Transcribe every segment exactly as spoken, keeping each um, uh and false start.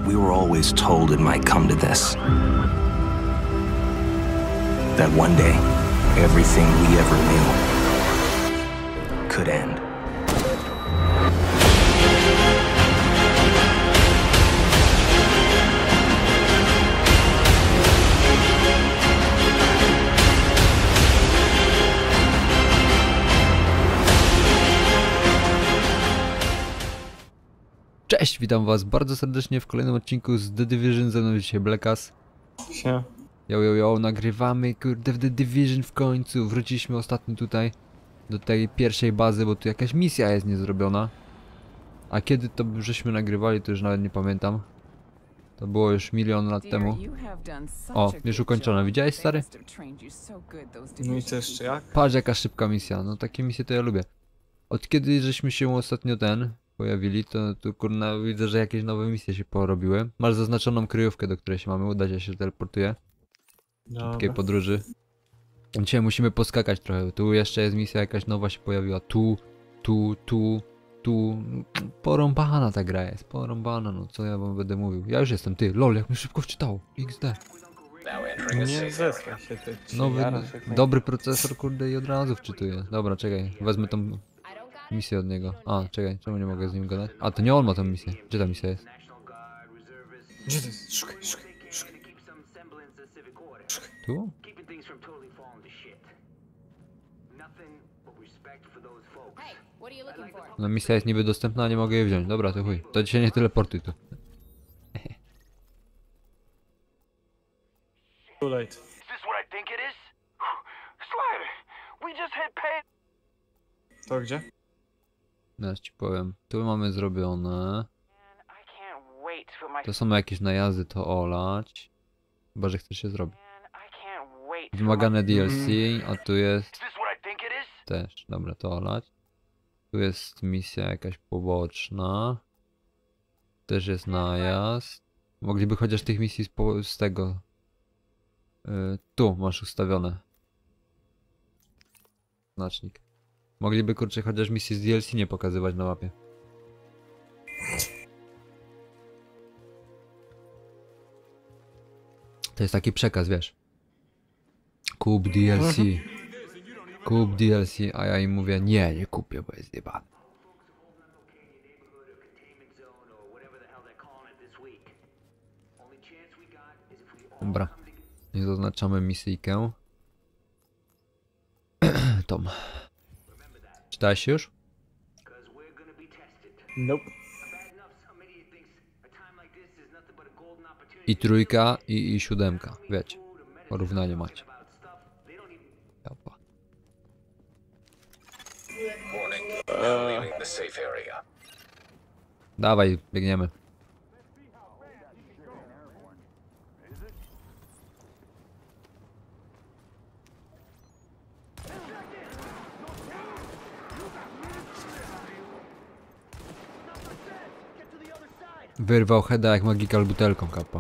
We were always told it might come to this. That one day, everything we ever knew could end. Cześć, witam was bardzo serdecznie w kolejnym odcinku z The Division, ze mną dzisiaj Blackas. Sie. Yo, yo, yo, nagrywamy kurde w The Division w końcu. Wróciliśmy ostatnio tutaj do tej pierwszej bazy, bo tu jakaś misja jest niezrobiona. A kiedy to żeśmy nagrywali, to już nawet nie pamiętam. To było już milion lat temu. O, już ukończone. Widziałeś, stary? No i co jeszcze jak? Patrz, jaka szybka misja. No takie misje to ja lubię. Od kiedy żeśmy się ostatnio ten pojawili, to tu kurna widzę, że jakieś nowe misje się porobiły. Masz zaznaczoną kryjówkę, do której się mamy udać, ja się teleportuję. Szybkiej podróży. Dzisiaj musimy poskakać trochę. Tu jeszcze jest misja jakaś nowa się pojawiła. Tu, tu, tu, tu. Porąbana ta gra jest. Porąbana, no co ja wam będę mówił. Ja już jestem, ty, lol, jak mi szybko wczytało. X D. Nie zesraj się ty. Nowy, dobry procesor, kurde, i od razu wczytuje. Dobra, czekaj, wezmę tą misję od niego. A, czekaj, czemu nie mogę z nim gadać? A, to nie on ma tą misję. Gdzie ta misja jest? Gdzie to jest? Szukaj, szukaj, szukaj. Tu? No misja jest niby dostępna, a nie mogę jej wziąć. Dobra, to chuj. To dzisiaj nie teleportuj tu. Too late. Is this what I think it is? Slider, we just hit pay. To gdzie? Teraz ci powiem. Tu mamy zrobione. To są jakieś najazdy, to olać. Chyba, że chcesz się zrobić. Wymagane D L C, a tu jest też. Dobra, to olać. Tu jest misja jakaś poboczna. Też jest najazd. Mogliby chociaż tych misji z, po z tego. Yy, tu masz ustawione. Znacznik. Mogliby kurczę chociaż misji z D L C nie pokazywać na mapie. To jest taki przekaz, wiesz. Kup D L C. Kup D L C, a ja im mówię nie, nie kupię, bo jest jebany. Dobra. Nie zaznaczamy misyjkę. Tom. Czytałeś się już? Nope. I trójka, i, i siódemka, wiecie. Porównanie macie. Opa. Dawaj, biegniemy. Wyrwał heada jak Magical butelką, kappa.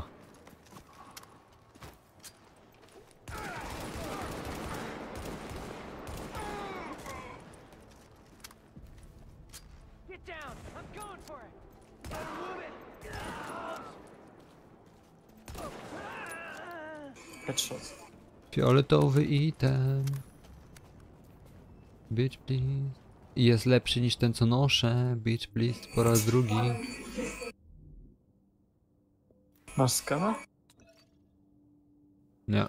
Headshot. Fioletowy item. Bitch please. I jest lepszy niż ten co noszę. Bitch please po raz drugi. Masz skana? Nie.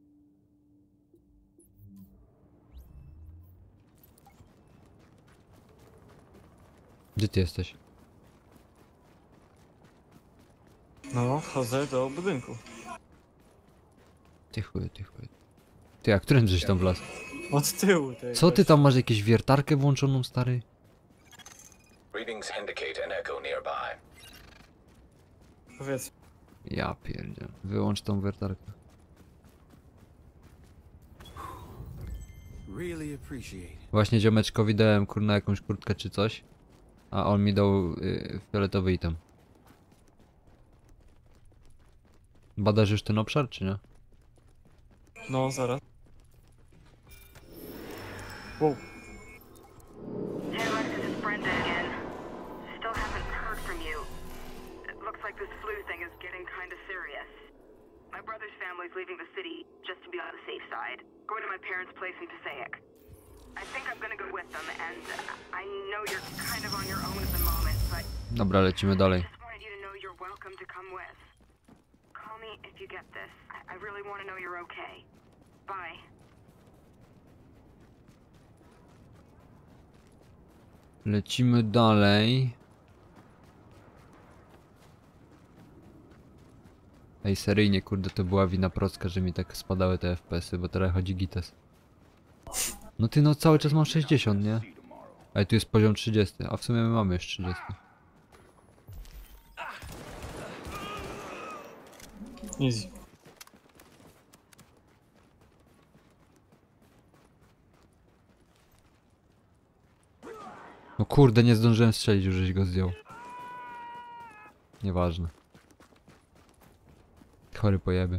Gdzie ty jesteś? No, wchodzę do budynku. Ty chuj, ty chuj. Ty, jak którym żeś tam wlazł? Od tyłu tej. Co ty tam masz, jakieś wiertarkę włączoną, stary? Readings indicate an echo nearby. Powiedz. Ja pierdziel. Wyłącz tą wiertarkę. Właśnie ziomeczkowi dałem kurna jakąś kurtkę czy coś. A on mi dał yy, fioletowy item. Badasz już ten obszar, czy nie? No, zaraz. Wow. Hey, Lex, this is Brenda again. Still haven't heard from you. It looks like this flu thing is getting kinda serious. My brother's family's leaving the city just to be on the safe side. Going to my parents' place in Passaic. I think I'm gonna go with them, and uh, I know you're kind of on your own at the moment, but Dobra, lecimy dalej. I just wanted you to know you're welcome to come with. Call me if you get this. I, I really want to know you're okay. Bye. Lecimy dalej. Ej, seryjnie, kurde, to była wina Procka, że mi tak spadały te F P S y, bo teraz chodzi gites. No ty, no cały czas mam sześćdziesiąt, nie? Ej, tu jest poziom trzydziesty, a w sumie my mamy już trzydziesty. Easy. No kurde, nie zdążyłem strzelić, już żeś go zdjął. Nieważne. Chory pojeby.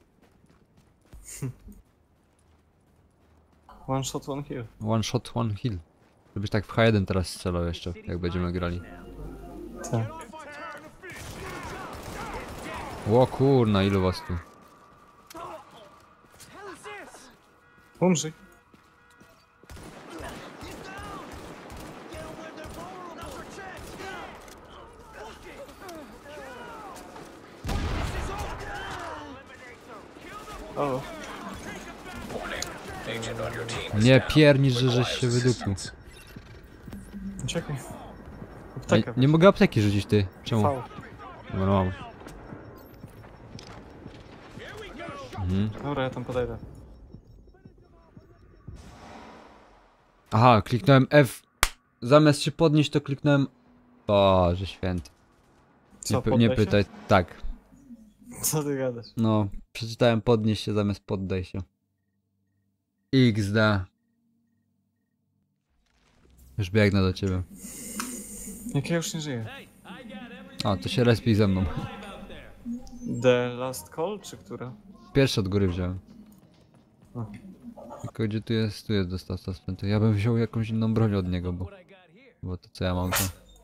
One shot, one kill. One shot, one kill. Żebyś tak w H jeden teraz strzelał jeszcze, jak będziemy grali. Tak. O kurna, ilu was tu? Umrzyj. O, Nie piernicz, że żeś się wydupił. czekaj. Ej, Apteka. nie mogę apteki rzucić, ty. Czemu? V. Dobra, mam. Mhm. Dobra, ja tam podejdę. Aha, kliknąłem F. Zamiast się podnieść, to kliknąłem... Boże święty. Co, Nie, py- nie poddaj się? pytaj. Tak. Co ty gadasz? No, przeczytałem podnieść się zamiast poddaj się. X D. Już biegnę do ciebie. Jak ja już nie żyję? A, to się respij ze mną. The Last Call, czy która? Pierwszy od góry wziąłem. O. Tylko gdzie tu jest? Tu jest dostawca sprzętu. Ja bym wziął jakąś inną broń od niego, bo... Bo to co ja mam to...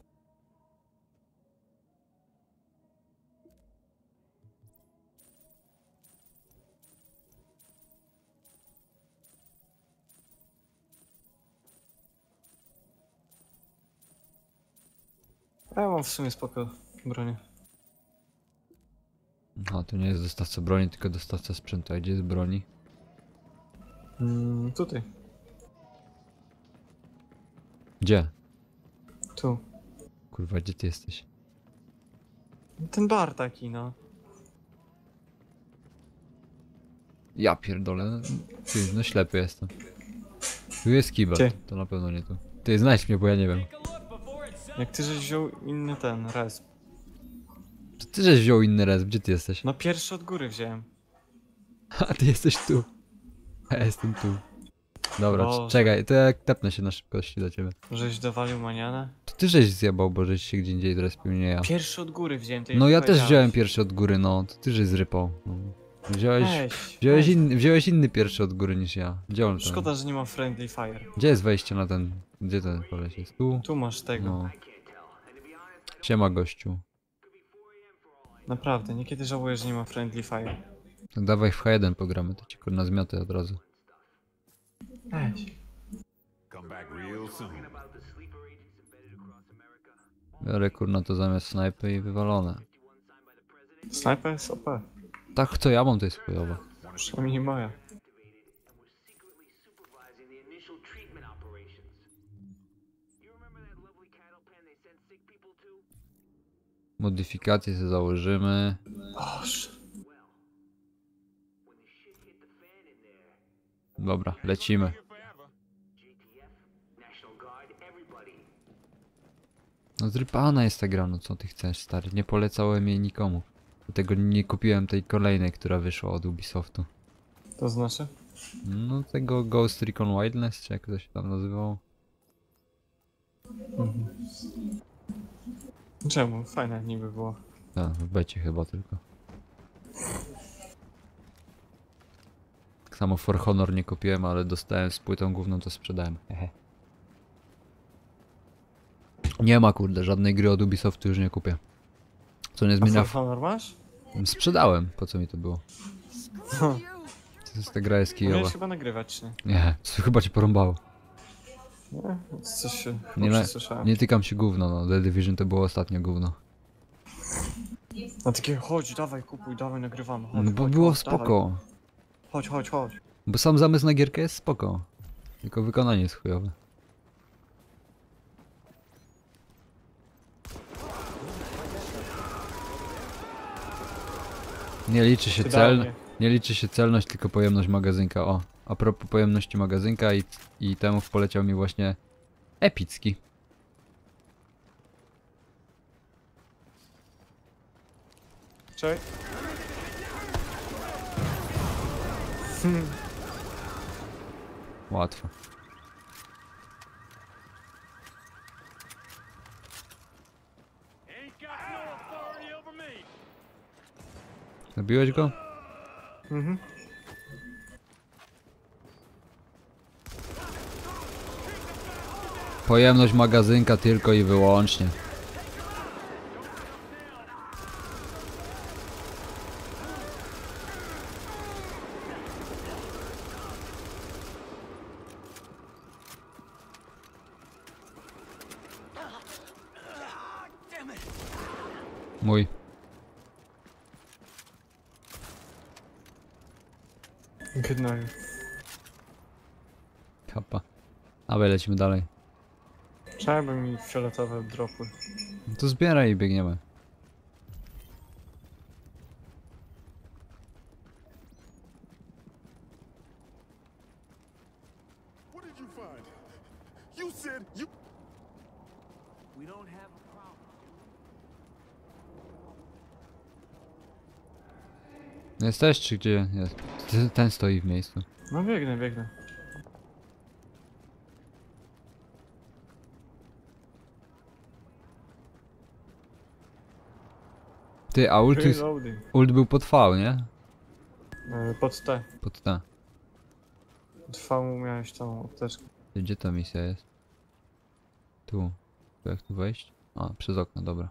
Ja mam w sumie spoko bronię. A, to nie jest dostawca broni, tylko dostawca sprzętu. A gdzie jest broni? Mm, tutaj. Gdzie? Tu. Kurwa, gdzie ty jesteś? Ten bar taki, no. Ja pierdolę. Ty, no ślepy jestem. Tu jest kibel, Gdzie? to na pewno nie tu. Ty, znajdź mnie, bo ja nie wiem. Jak ty żeś wziął inny ten, res. To ty żeś wziął inny res, gdzie ty jesteś? No pierwszy od góry wziąłem. A ty jesteś tu. A ja jestem tu. Dobra, Boże. c- czekaj, to jak tepnę się na szybkości do ciebie. Żeś dowalił manianę. To ty żeś zjebał, bo żeś się gdzie indziej zrespił, nie ja. Pierwszy od góry wziąłem, to No ja też powiedziałeś. wziąłem pierwszy od góry, no. To ty żeś zrypał. No. Wziąłeś, Weź, wziąłeś, weź. inny, wziąłeś inny pierwszy od góry niż ja. Gdzie on ten? Szkoda, że nie ma friendly fire. Gdzie jest wejście na ten... Gdzie ten koleś jest? Tu? Tu masz tego. No. Siema gościu. Naprawdę, niekiedy żałuję, że nie ma friendly fire. To dawaj w H jeden pogramy, to ci kurna zmiotę od razu. Weź. Come back real soon. Biorę kurna to zamiast snajpy i wywalone. Sniper jest O P. Tak, co ja mam, to jest chujowe. Przynajmniej nie moja. Modyfikacje sobie założymy. Boże. Dobra, lecimy. No zrypana jest ta gra, no co ty chcesz, stary? Nie polecałem jej nikomu. Dlatego nie kupiłem tej kolejnej, która wyszła od Ubisoftu. To znaczy? No tego Ghost Recon Wildness, czy jak to się tam nazywało? Mhm. Czemu? Fajne niby było. Tak, w becie chyba tylko. Tak samo For Honor nie kupiłem, ale dostałem z płytą główną, to sprzedałem. Hehe. Nie ma kurde, żadnej gry od Ubisoftu już nie kupię. Co nie A zmienia... For Honor masz? Sprzedałem, po co mi to było? No. To jest ta gra jest kijowa. Umiesz chyba nagrywać, nie? Nie, to chyba cię porąbało. Nie? Coś się Nie, chyba le- przesłyszałem. nie tykam się gówno, no. The Division to było ostatnie gówno. No takie, chodź, dawaj, kupuj, dawaj, nagrywamy. Chodź, No bo chodź, było chodź, dawaj. spoko. Chodź, chodź, chodź. Bo sam zamysł na gierkę jest spoko. Tylko wykonanie jest chujowe. Nie liczy się cel, Idealnie. nie liczy się celność, tylko pojemność magazynka. O, a propos pojemności magazynka i, i temu poleciał mi właśnie epicki. Czekaj. Łatwo. Zabiłeś go? Mhm. Pojemność magazynka tylko i wyłącznie. Mój. Gnaju. Kapa. Dawaj, lecimy dalej. Czemu by mi fioletowe dropy? No to zbieraj i biegniemy. What did you find? You said you. We don't have a problem. Jesteś czy gdzie jest? Ten- Ten stoi w miejscu. No biegnę, biegnę. Ty, a ult, jest- Reloading. ult był pod V, nie? E, Pod T. Pod T. Trwał miałeś tą apteczkę. Ty, gdzie ta misja jest? Tu. Tu jak tu wejść? A, przez okno, dobra.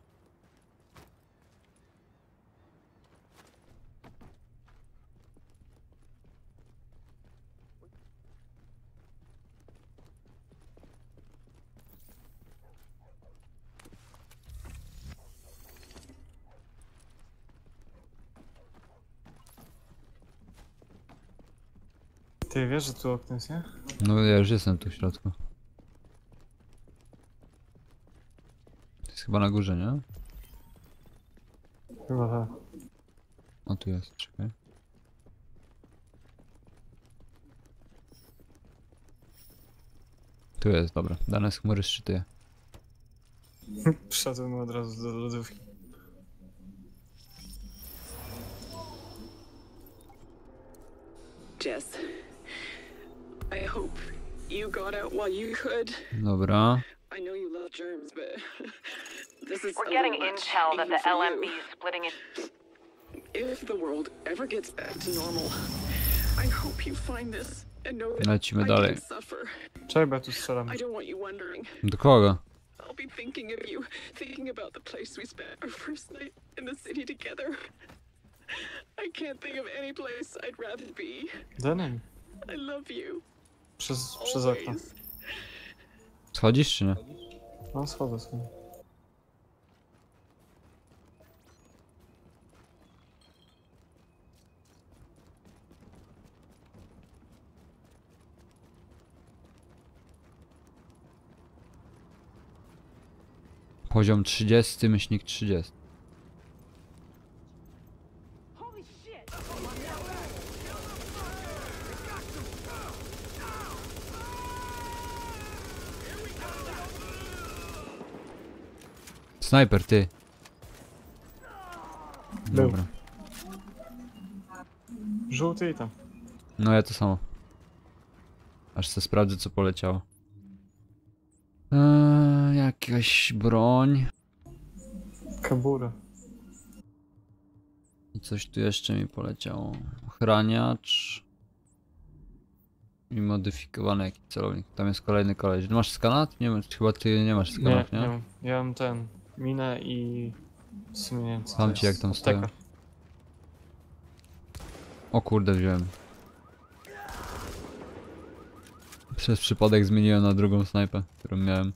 Ty wiesz, że tu okno jest, nie? No ja już jestem tu w środku. To jest chyba na górze, nie? Chyba tak. O, tu jest, czekaj. Tu jest, dobra. Dane z chmury szczytuje. Wszedłem od razu do lodówki. Jess, I hope you got out while you could. Dobra. I know you love germs, but this is We're a getting little much, intel that even the for L M B you. is splitting it. If the world ever gets back to normal, I hope you find this and know that Lecimy I dalej. didn't suffer. Czekaj, bo ja tu strzelam. I don't want you wondering. Do kogo? I'll be thinking of you, thinking about the place we spent our first night in the city together. I can't think of any place I'd rather be. Denem. I love you. Przez, przez okno. Always. Schodzisz czy nie? No schodzę sobie. Poziom trzydziesty, myślnik trzydziesty. Snajper, ty. Był. Dobra. Żółty i tam. No ja to samo. Aż se sprawdzę co poleciało. Eee, jakaś broń. Kabura. I coś tu jeszcze mi poleciało. Ochraniacz. I modyfikowany jakiś celownik. Tam jest kolejny koleś. Masz skanat? Nie wiem, chyba ty nie masz Nie, skanat, nie nie? mam. Ja mam ten. Minę i... W sumie nie wiem co Tam to ci jest. jak tam Apteka. stoją. O kurde, wziąłem. Przez przypadek zmieniłem na drugą snajpę, którą miałem.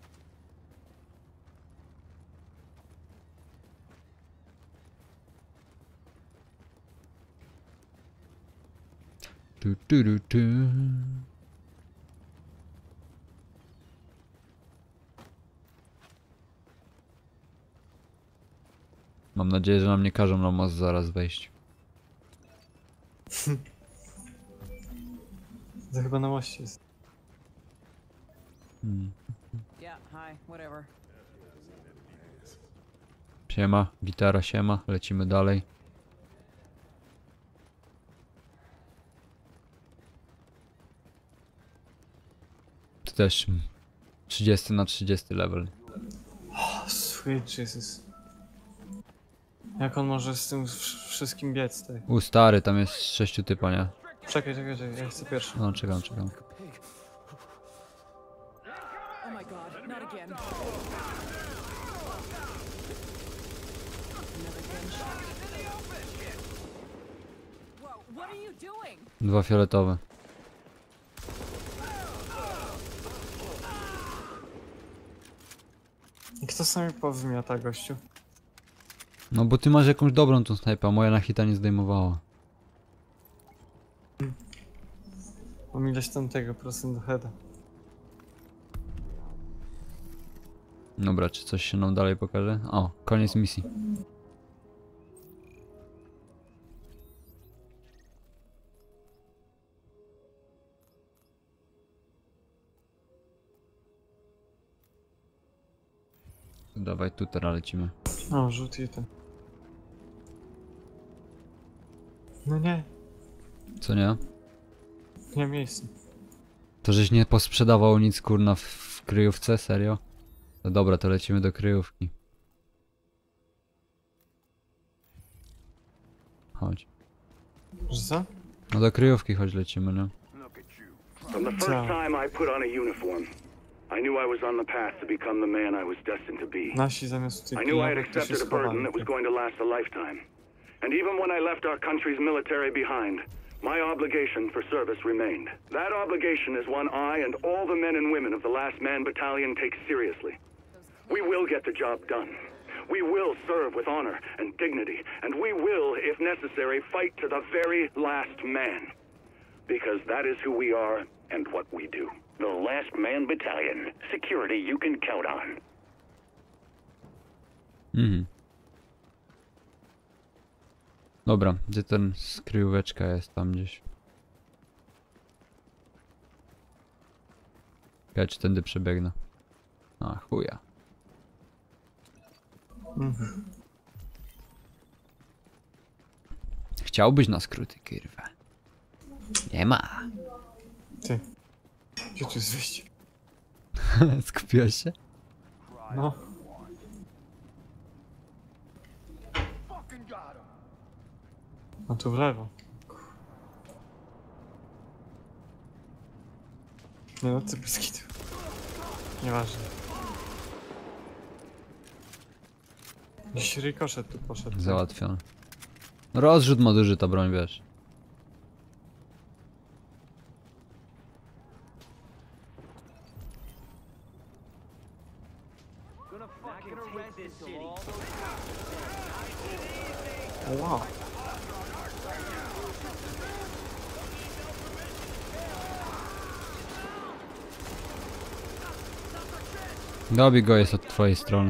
Tu, tu, tu, tu. Mam nadzieję, że nam nie każą na most zaraz wejść. To chyba na moście jest. Hmm. Yeah, hi, whatever. Siema, gitara siema, lecimy dalej. To też trzydziesty na trzydziesty level. Oh, sweet Jesus. Jak on może z tym wsz- wszystkim biec tutaj? U stary, tam jest sześciu typa, nie? Czekaj, czekaj, czekaj, ja chcę pierwszy. No czekam, czekam. Oh my god, not again. Another gunshot. Whoa, what are you doing? Dwa fioletowe. I kto sami powymiata, gościu? No bo ty masz jakąś dobrą tą snajpę, a moja na hita nie zdejmowała. Mam ileś tam tego procent do heada. Dobra, czy coś się nam dalej pokaże? O, koniec misji. Dawaj, tu teraz lecimy. O, rzut i ten. No nie, Co nie? nie ma miejsca. To żeś nie posprzedawał nic kurna w, w kryjówce? Serio? No dobra, to lecimy do kryjówki. Chodź. Że co? No do kryjówki chodź lecimy, no. From the first So- time I put on a uniform, I knew I was on the path to become the man I was destined to be. Nasi zamiast tutaj I knew I had pilnować, to się accepted a burden schowali. that was going to last a lifetime. And even when I left our country's military behind, my obligation for service remained. That obligation is one I and all the men and women of the Last Man Battalion take seriously. We will get the job done. We will serve with honor and dignity, and we will, if necessary, fight to the very last man. Because that is who we are and what we do. The Last Man Battalion. Security you can count on. Mhm. Dobra, gdzie ten skryjóweczka jest tam gdzieś? Ja czy tędy przebiegnę? A chuja. Mhm. Chciałbyś na skróty, kurwa. Nie ma. Ty. Gdzie tu jest wyjście? Skupiłeś się? No. A tu w lewo. Nie no, ty bez kitu. Nieważne. Gdzieś rykoszet tu poszedł. Załatwione. Rozrzut ma duży ta broń, wiesz. O, wow. Dobij go jest od twojej strony.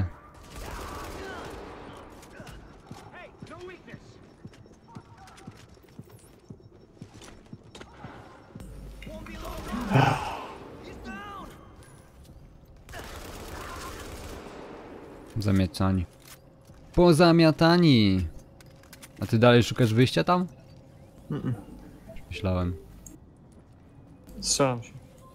Zamiatani. Pozamiatani! A ty dalej szukasz wyjścia tam? Mm-mm. Myślałem. Strzelam się.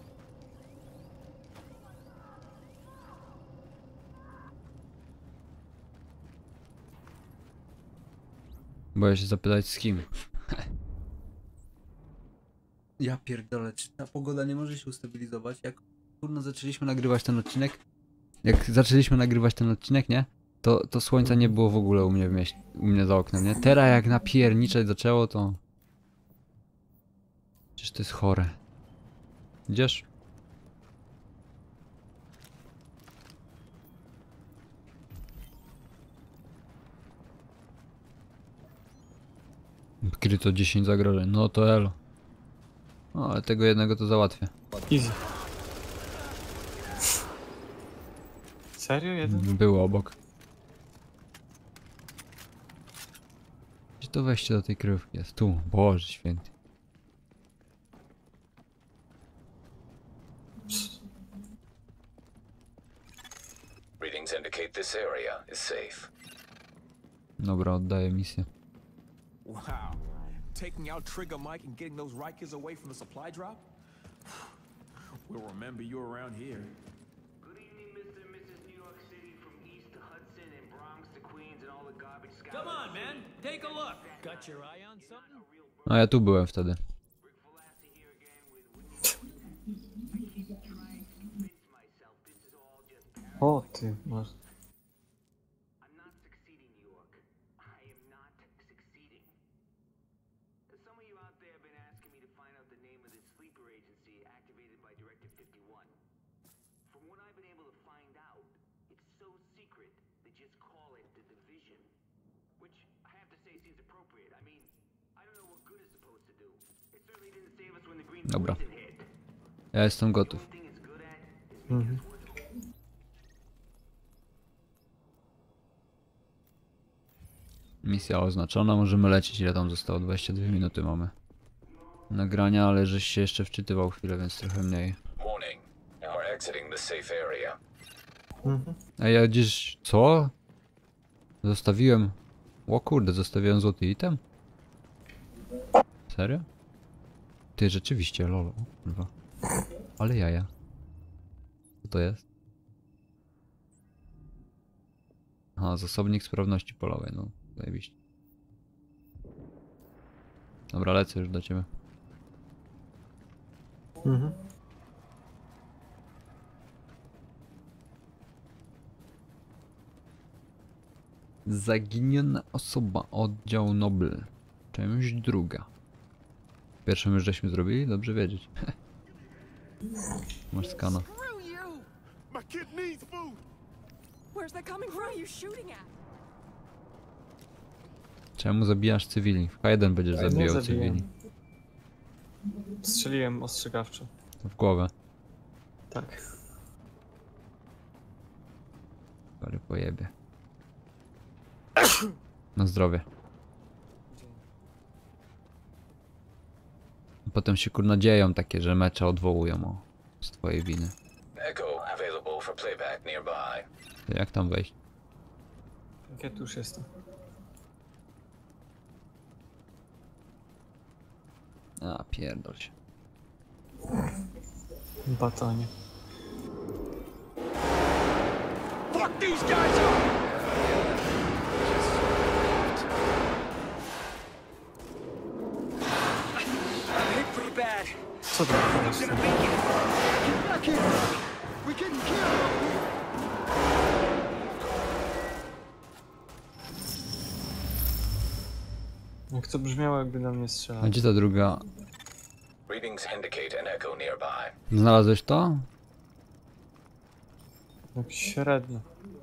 Boję się zapytać z kim. Ja pierdolę, czy ta pogoda nie może się ustabilizować? Jak kurno zaczęliśmy nagrywać ten odcinek? Jak zaczęliśmy nagrywać ten odcinek, nie? To, to słońca nie było w ogóle u mnie w mieście, u mnie za oknem, nie? Teraz jak napierniczeć zaczęło, to Przecież to jest chore. Idziesz? Kryto dziesięć zagrożeń, no to elo. No ale tego jednego to załatwię. Easy. Serio? Jeden? Było obok. Gdzie to wejście do tej kryjówki jest? Tu, Boże święty. Readings indicate this area is safe. Dobra, oddaję misję. Wow. Taking out Trigger Mike and getting those Rikers away from the supply drop? We'll remember you around here. Good evening, Mister and Missus New York City, from East to Hudson and Bronx to Queens and all the garbage scouts. Come on, man. Take a look. Got your eye on something? A ja tu byłem wtedy. Rick Velasquez here again with Woody. I keep trying to convince myself this is all just paranoia. O ty, masz. I'm not succeeding, New York. I am not succeeding. Some of you out there have been asking me to find out the name of this sleeper agency activated by Directive fifty-one. From what I've been able to find out, it's so secret they just call it the Division. Which I have to say seems appropriate. I mean, I don't know what good is supposed to do. It certainly didn't save us when the Green Dobra. Poison hit. Ja jestem gotów. The only thing it's good at is Mhm. making us work. Misja oznaczona, możemy lecieć. Ile tam zostało? dwadzieścia dwie minuty mamy nagrania, ale żeś się jeszcze wczytywał chwilę, więc trochę mniej. Warning. We're exiting the safe area. Mhm. A ja gdzieś... co? Zostawiłem... O kurde, zostawiłem złoty item? Serio? Ty, rzeczywiście, lol, o kurwa. Ale jaja. Co to jest? Aha, zasobnik sprawności polowej, no zajebiście. Dobra, lecę już do ciebie. Mhm. Zaginiona osoba, oddział Nobel. Część druga. Pierwszą już żeśmy zrobili? Dobrze wiedzieć. Masz skana. Screw you! My kid needs food. Where's that coming from? Who are you shooting at? Czemu zabijasz cywili? W H jeden będziesz Nie zabijał zabiłem. cywili. Strzeliłem ostrzegawczo. W głowę. Tak. Ale pojebie. Na zdrowie. Potem się kurna dzieją takie, że mecze odwołują o, z twojej winy. Echo available for playback nearby. To jak tam wejść? Jak ja tu już jestem. A pierdol się. Batonie. Fuck these guys up! Co to jest? Jak to brzmiało, jakby na mnie A strzelał. gdzie ta druga? Readings indicate an echo nearby. Znalazłeś to? Jak średnio.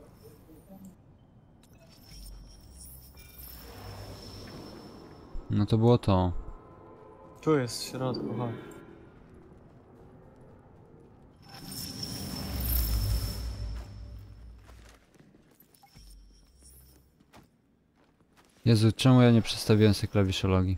No to było to. Tu jest w środku, chodź. Jezu, czemu ja nie przestawiłem sobie klawiszologii?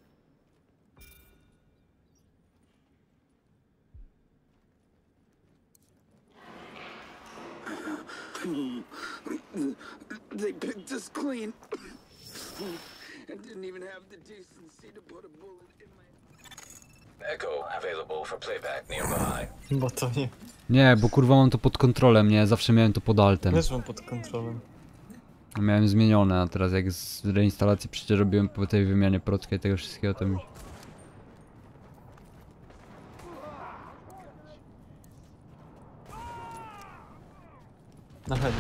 They picked us clean and didn't even have the decency to put a bullet in my... Echo available for playback nearby. Batonie. Nie, bo kurwa mam to pod kontrolą, nie? Zawsze miałem to pod altem. Też mam pod kontrolą. Miałem zmienione, a teraz jak z reinstalacji przecież robiłem po tej wymianie procka i tego wszystkiego, to mi... Na headzie.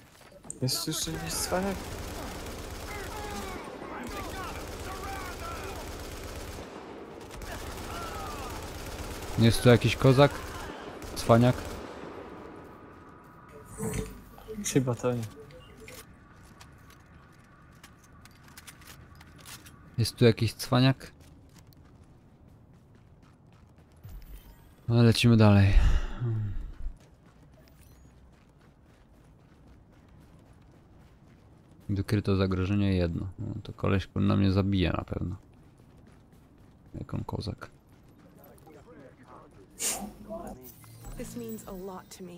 Jest tu jeszcze gdzieś cwaniak? Jest tu jakiś kozak? Cwaniak? Chyba to nie. Jest tu jakiś cwaniak? No, lecimy dalej. Wykryto zagrożenie jedno. No, to koleś, który na mnie zabije na pewno. Jak on kozak. This means a lot to me.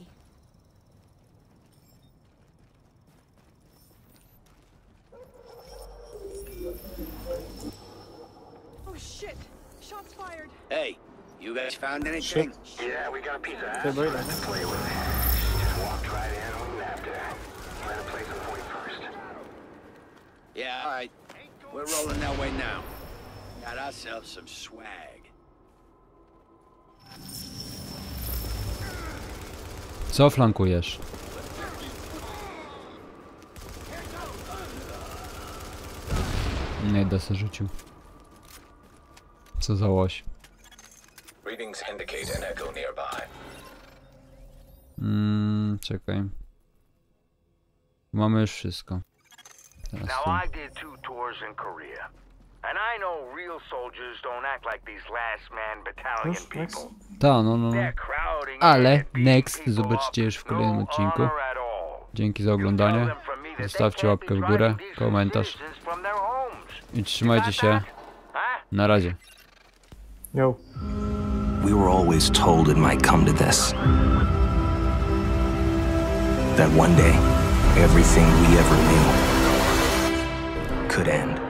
Oh shit! Shots fired. Hey, you guys found anything? Yeah, we got a piece of Ty ass bojda, to nie? play with. Just walked right in and we nabbed her. Plan to place on forty-first. Yeah, all right. We're rolling that way now. Got ourselves some swag. Co flankujesz? Nie da se rzucił. Co za łoś. Readings indicate an echo nearby. Mm, czekaj. Mamy już wszystko. Teraz Now tu. I did two tours in Korea. And I know real soldiers don't act like these last man battalion Już, next. people. Ta, no, no. They're crowding Ale in and beating next people zobaczycie up już w with kolejnym no odcinku. honor at all. Dzięki za oglądanie. Zostawcie łapkę w górę, komentarz i trzymajcie się. Na razie. Yo. We were always told it might come to this. That one day, everything we ever knew could end.